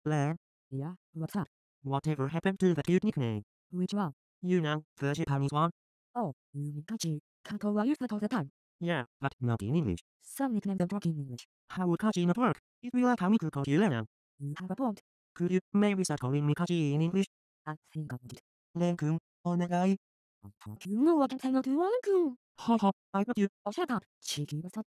Blair, Yeah, what's up? whatever happened to the cute nickname? Which one? You know, the Japanese one? Oh, you mean Kachi. Kanto, I use that all the time. Yeah, but not in English. Some nicknames don't work in English. How would Kachi not work? If we like how we could call you Lennon. You have a point. Could you maybe start calling me Kachi in English? I think about it. Len-kun, onegai. You know I can tell you to one. Ha ha, I got you. Oh, shut up. Cheeky bastard.